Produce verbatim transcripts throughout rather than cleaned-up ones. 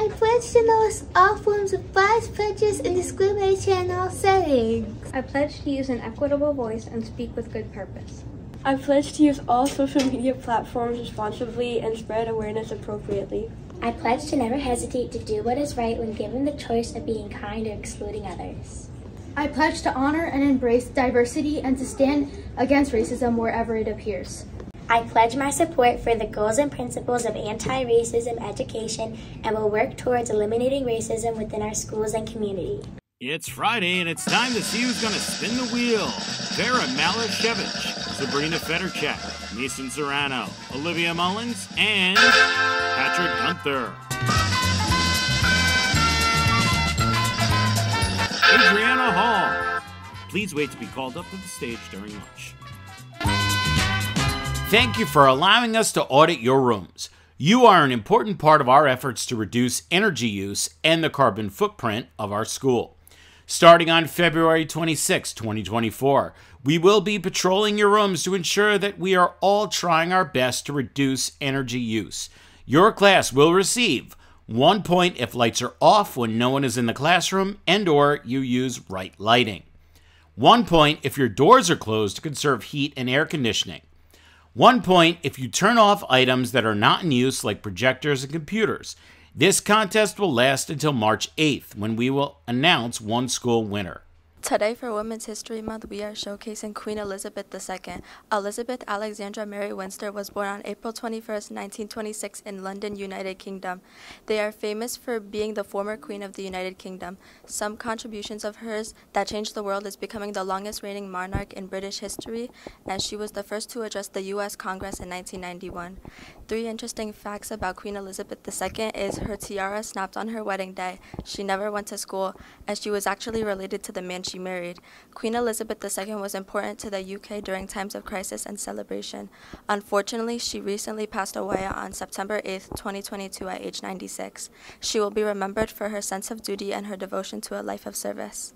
I pledge to notice all forms of bias, prejudice, and discrimination in all settings. I pledge to use an equitable voice and speak with good purpose. I pledge to use all social media platforms responsibly and spread awareness appropriately. I pledge to never hesitate to do what is right when given the choice of being kind or excluding others. I pledge to honor and embrace diversity and to stand against racism wherever it appears. I pledge my support for the goals and principles of anti-racism education and will work towards eliminating racism within our schools and community. It's Friday and it's time to see who's going to spin the wheel. Vera Malashevich, Sabrina Federchek, Mason Serrano, Olivia Mullins, and Patrick Gunther. Adriana Hall. Please wait to be called up to the stage during lunch. Thank you for allowing us to audit your rooms. You are an important part of our efforts to reduce energy use and the carbon footprint of our school. Starting on February twenty-sixth, twenty twenty-four, we will be patrolling your rooms to ensure that we are all trying our best to reduce energy use. Your class will receive one point if lights are off when no one is in the classroom and or you use bright lighting. One point if your doors are closed to conserve heat and air conditioning. One point if you turn off items that are not in use like projectors and computers. This contest will last until March eighth when we will announce one school winner. Today for Women's History Month, we are showcasing Queen Elizabeth the Second. Elizabeth Alexandra Mary Windsor was born on April twenty-first, nineteen twenty-six in London, United Kingdom. They are famous for being the former Queen of the United Kingdom. Some contributions of hers that changed the world is becoming the longest reigning monarch in British history, and she was the first to address the U S Congress in nineteen ninety-one. Three interesting facts about Queen Elizabeth the Second is her tiara snapped on her wedding day. She never went to school, and she was actually related to the man she married. Queen Elizabeth the Second was important to the U K during times of crisis and celebration. Unfortunately, she recently passed away on September eighth, twenty twenty-two at age ninety-six. She will be remembered for her sense of duty and her devotion to a life of service.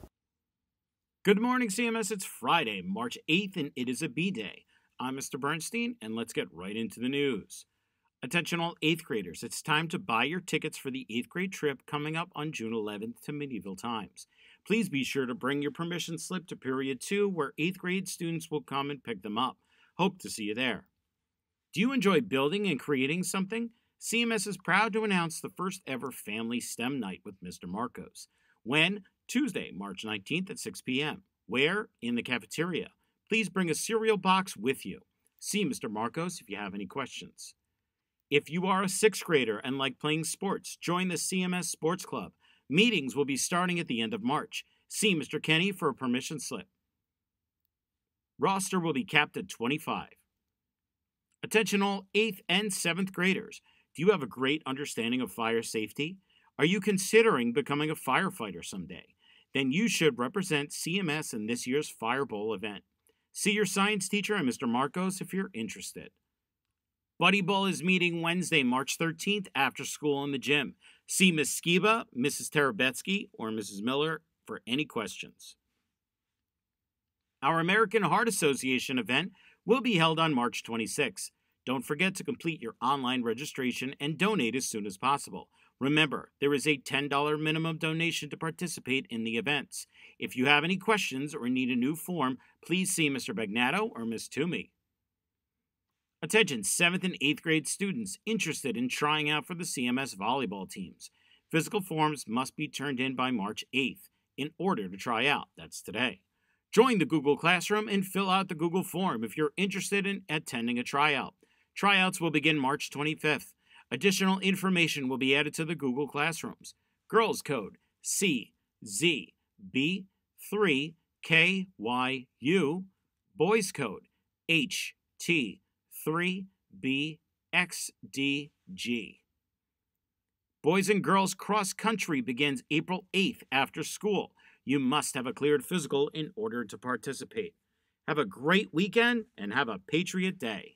Good morning, C M S. It's Friday, March eighth, and it is a B-Day. I'm Mister Bernstein, and let's get right into the news. Attention all eighth graders, it's time to buy your tickets for the eighth grade trip coming up on June eleventh to Medieval Times. Please be sure to bring your permission slip to Period two, where eighth grade students will come and pick them up. Hope to see you there. Do you enjoy building and creating something? C M S is proud to announce the first ever Family STEM Night with Mister Marcos. When? Tuesday, March nineteenth at six p m Where? In the cafeteria. Please bring a cereal box with you. See Mister Marcos if you have any questions. If you are a sixth grader and like playing sports, join the C M S Sports Club. Meetings will be starting at the end of March. See Mister Kenny for a permission slip. Roster will be capped at twenty-five. Attention all eighth and seventh graders. Do you have a great understanding of fire safety? Are you considering becoming a firefighter someday? Then you should represent C M S in this year's Fire Bowl event. See your science teacher and Mister Marcos if you're interested. Buddy Bowl is meeting Wednesday, March thirteenth after school in the gym. See Miss Skiba, Missus Terabetsky, or Missus Miller for any questions. Our American Heart Association event will be held on March twenty-sixth. Don't forget to complete your online registration and donate as soon as possible. Remember, there is a ten dollars minimum donation to participate in the events. If you have any questions or need a new form, please see Mister Bagnato or Miss Toomey. Attention seventh and eighth grade students interested in trying out for the C M S volleyball teams. Physical forms must be turned in by March eighth in order to try out. That's today. Join the Google Classroom and fill out the Google form if you're interested in attending a tryout. Tryouts will begin March twenty-fifth. Additional information will be added to the Google Classrooms. Girls Code C Z B three K Y U. Boys Code H T three B X D G. Boys and Girls Cross Country begins April eighth after school. You must have a cleared physical in order to participate. Have a great weekend and have a Patriot Day.